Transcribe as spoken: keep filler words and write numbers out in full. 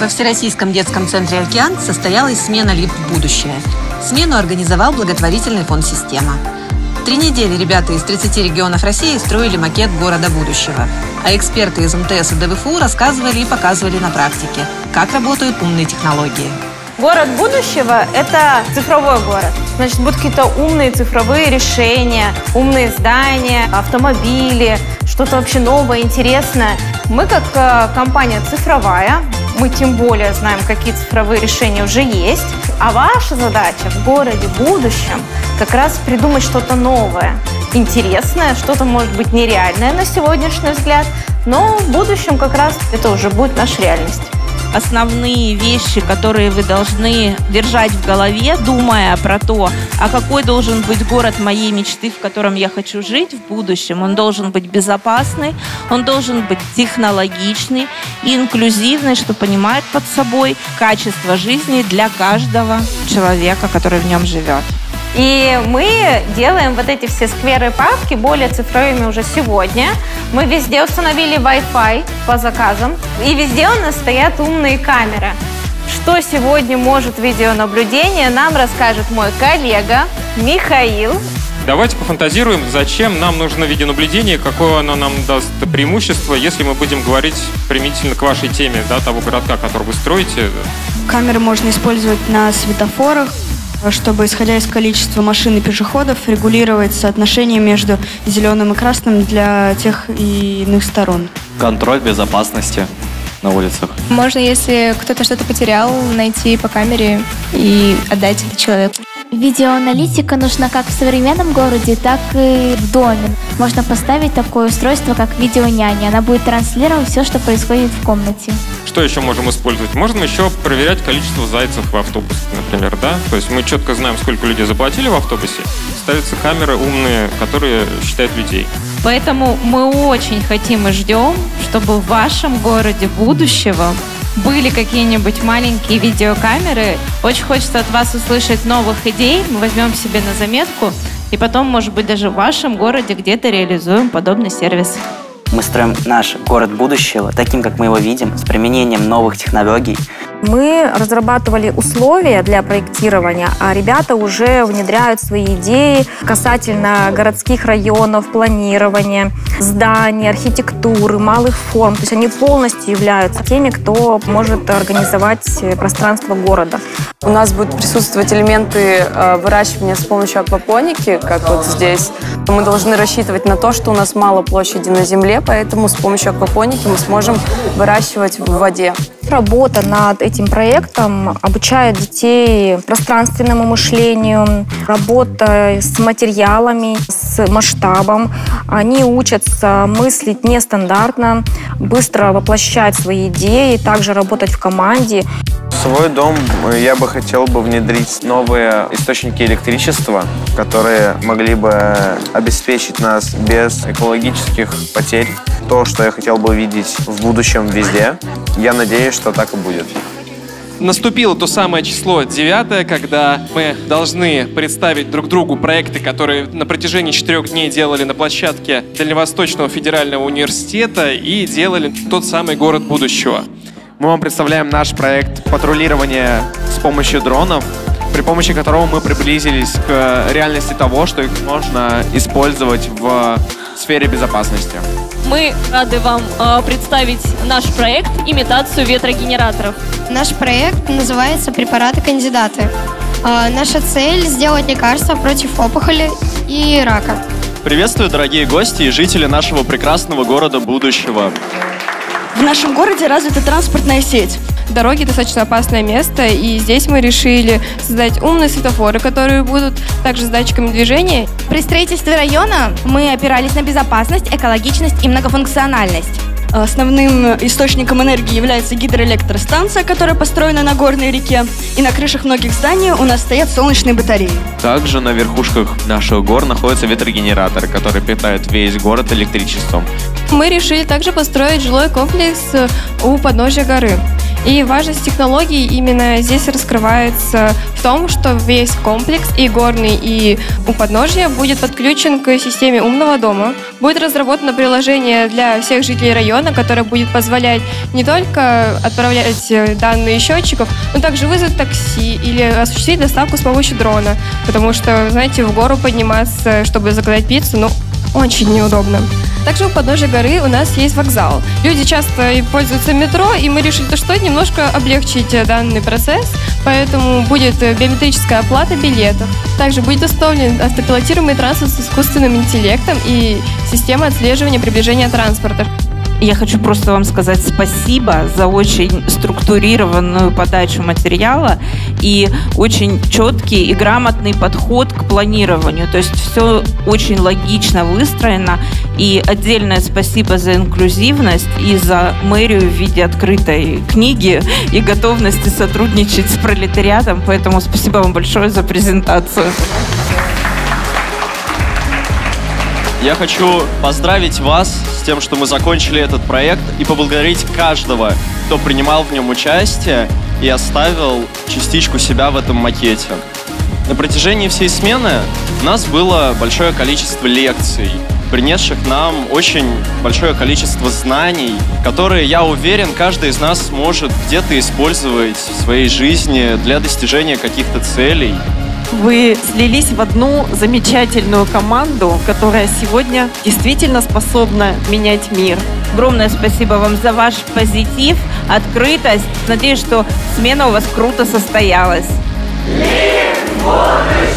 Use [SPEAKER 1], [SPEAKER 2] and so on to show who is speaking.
[SPEAKER 1] Во Всероссийском детском центре «Океан» состоялась смена «Лифт в будущее». Смену организовал благотворительный фонд «Система». Три недели ребята из тридцати регионов России строили макет города будущего. А эксперты из эм тэ эс и дэ вэ эф у рассказывали и показывали на практике, как работают умные технологии.
[SPEAKER 2] Город будущего – это цифровой город. Значит, будут какие-то умные цифровые решения, умные здания, автомобили, что-то вообще новое, интересное. Мы как э, компания цифровая, мы тем более знаем, какие цифровые решения уже есть. А ваша задача в городе будущем как раз придумать что-то новое, интересное, что-то может быть нереальное на сегодняшний взгляд, но в будущем как раз это уже будет наша реальность.
[SPEAKER 3] Основные вещи, которые вы должны держать в голове, думая про то, а какой должен быть город моей мечты, в котором я хочу жить в будущем. Он должен быть безопасный, он должен быть технологичный и инклюзивный, что понимает под собой качество жизни для каждого человека, который в нем живет.
[SPEAKER 2] И мы делаем вот эти все скверы и парки более цифровыми уже сегодня. Мы везде установили Wi-Fi по заказам, и везде у нас стоят умные камеры. Что сегодня может видеонаблюдение, нам расскажет мой коллега Михаил.
[SPEAKER 4] Давайте пофантазируем, зачем нам нужно видеонаблюдение, какое оно нам даст преимущество, если мы будем говорить применительно к вашей теме, да, того городка, который вы строите.
[SPEAKER 5] Камеры можно использовать на светофорах, чтобы, исходя из количества машин и пешеходов, регулировать соотношение между зеленым и красным для тех и иных сторон.
[SPEAKER 6] Контроль безопасности на улицах.
[SPEAKER 7] Можно, если кто-то что-то потерял, найти по камере и отдать это человеку.
[SPEAKER 8] Видеоаналитика нужна как в современном городе, так и в доме. Можно поставить такое устройство, как видеоняня. Она будет транслировать все, что происходит в комнате.
[SPEAKER 4] Что еще можем использовать? Можем еще проверять количество зайцев в автобусе, например, да? То есть мы четко знаем, сколько людей заплатили в автобусе. Ставятся камеры умные, которые считают людей.
[SPEAKER 3] Поэтому мы очень хотим и ждем, чтобы в вашем городе будущего были какие-нибудь маленькие видеокамеры. Очень хочется от вас услышать новых идей. Мы возьмем себе на заметку. И потом, может быть, даже в вашем городе где-то реализуем подобный сервис.
[SPEAKER 9] Мы строим наш город будущего таким, как мы его видим, с применением новых технологий.
[SPEAKER 2] Мы разрабатывали условия для проектирования, а ребята уже внедряют свои идеи касательно городских районов, планирования, зданий, архитектуры, малых форм. То есть они полностью являются теми, кто может организовать пространство города.
[SPEAKER 10] У нас будут присутствовать элементы выращивания с помощью аквапоники, как вот здесь. Мы должны рассчитывать на то, что у нас мало площади на земле, поэтому с помощью аквапоники мы сможем выращивать в воде.
[SPEAKER 2] Работа над этим проектом обучает детей пространственному мышлению, работа с материалами, с масштабом. Они учатся мыслить нестандартно, быстро воплощать свои идеи, также работать в команде.
[SPEAKER 11] В свой дом я бы хотел бы внедрить новые источники электричества, которые могли бы обеспечить нас без экологических потерь. То, что я хотел бы видеть в будущем везде. Я надеюсь, что так и будет.
[SPEAKER 12] Наступило то самое число девятое, когда мы должны представить друг другу проекты, которые на протяжении четырех дней делали на площадке Дальневосточного федерального университета и делали тот самый город будущего.
[SPEAKER 13] Мы вам представляем наш проект патрулирования с помощью дронов, при помощи которого мы приблизились к реальности того, что их можно использовать в сфере безопасности.
[SPEAKER 14] Мы рады вам э, представить наш проект «Имитацию ветрогенераторов».
[SPEAKER 15] Наш проект называется «Препараты-кандидаты». Э, наша цель – сделать лекарства против опухоли и рака.
[SPEAKER 6] Приветствую, дорогие гости и жители нашего прекрасного города будущего.
[SPEAKER 5] В нашем городе развита транспортная сеть.
[SPEAKER 7] Дороги достаточно опасное место, и здесь мы решили создать умные светофоры, которые будут также с датчиками движения.
[SPEAKER 8] При строительстве района мы опирались на безопасность, экологичность и многофункциональность.
[SPEAKER 5] Основным источником энергии является гидроэлектростанция, которая построена на горной реке. И на крышах многих зданий у нас стоят солнечные батареи.
[SPEAKER 6] Также на верхушках наших гор находится ветрогенератор, который питает весь город электричеством.
[SPEAKER 7] Мы решили также построить жилой комплекс у подножия горы. И важность технологий именно здесь раскрывается в том, что весь комплекс, и горный, и у подножья, будет подключен к системе умного дома. Будет разработано приложение для всех жителей района, дрона, которая будет позволять не только отправлять данные счетчиков, но также вызвать такси или осуществить доставку с помощью дрона. Потому что, знаете, в гору подниматься, чтобы заказать пиццу, ну, очень неудобно. Также у подножия горы у нас есть вокзал. Люди часто пользуются метро, и мы решили, что немножко облегчить данный процесс, поэтому будет биометрическая оплата билетов. Также будет установлен автопилотируемый транспорт с искусственным интеллектом и система отслеживания приближения транспорта.
[SPEAKER 3] Я хочу просто вам сказать спасибо за очень структурированную подачу материала и очень четкий и грамотный подход к планированию. То есть все очень логично выстроено. И отдельное спасибо за инклюзивность и за мэрию в виде открытой книги и готовности сотрудничать с пролетариатом. Поэтому спасибо вам большое за презентацию.
[SPEAKER 16] Я хочу поздравить вас с тем, что мы закончили этот проект, и поблагодарить каждого, кто принимал в нем участие и оставил частичку себя в этом макете. На протяжении всей смены у нас было большое количество лекций, принесших нам очень большое количество знаний, которые, я уверен, каждый из нас сможет где-то использовать в своей жизни для достижения каких-то целей.
[SPEAKER 17] Вы слились в одну замечательную команду, которая сегодня действительно способна менять мир.
[SPEAKER 3] Огромное спасибо вам за ваш позитив, открытость. Надеюсь, что смена у вас круто состоялась.
[SPEAKER 18] Мир, будущее!